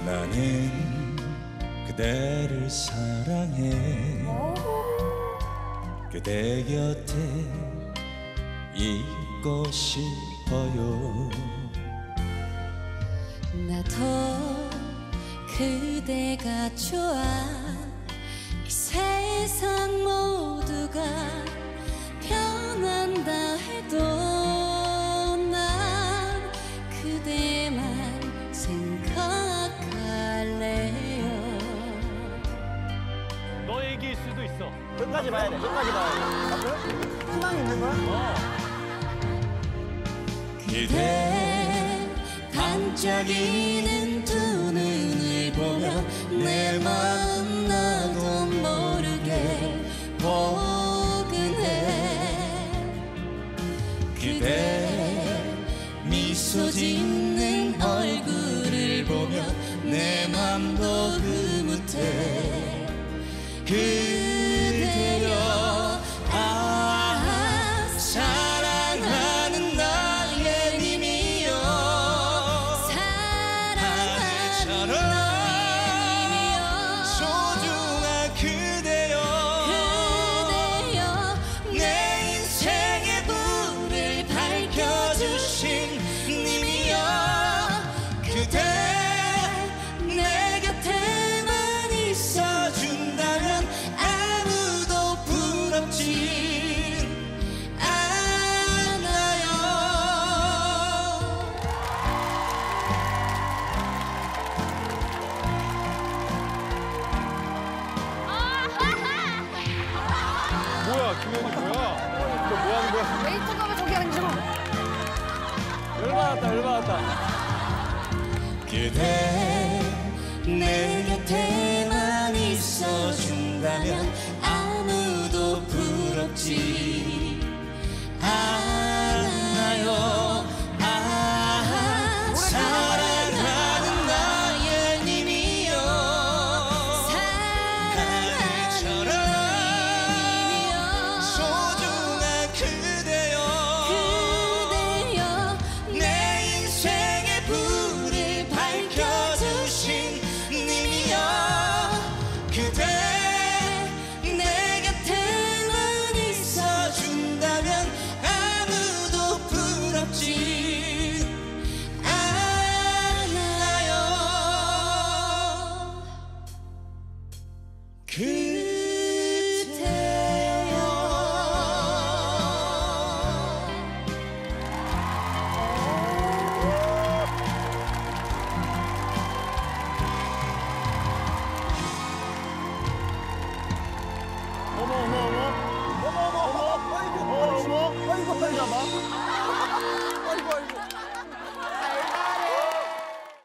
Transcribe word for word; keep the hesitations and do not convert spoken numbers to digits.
나는 그대를 사랑해. 그대 곁에 있고 싶어요. 나도 그대가 좋아. 이 세상 모두가 변한다 해도 난 그대만 생각할래요. 너 얘기일 수도 있어. 끝까지 봐야 돼. 끝까지 봐야 돼. 아, 그래? 희망이 있는 거야? 어. 그대 반짝이는 두 눈을 보며 내 마음 나도 모르게 포근해. 그대 미소 짓는 얼굴을 보며 내 맘도 흐뭇해. 그대여 아 사랑하는 나의 님이여. 사랑하는 하늘처럼 님이여. 소중한 그대여. 그대여 내 인생의 불을 밝혀주신 님이여. 그대 내 곁에만 있어준다면 아무도 부럽지 않아요. 뭐야, 김현이 뭐야? 너 뭐 하는 거야? 웨이터가 왜 저기 앉아? 열받았다, 열받았다. 그대 내 곁에만 있어준다면 아무도 부럽지 않아요. 아 사랑하는 나의 님이여. 하늘처럼 소중한 그대여. 그대여 내 인생의 불을 밝혀주신 님이여. 그대 내 곁에만 있어준다면 아무도 부럽지 않아요. 그대여. 어머, 어머, 어머. 어머, 어머, 어머. 아이고, 어머, 어머. 아이고, 빨리 잡아.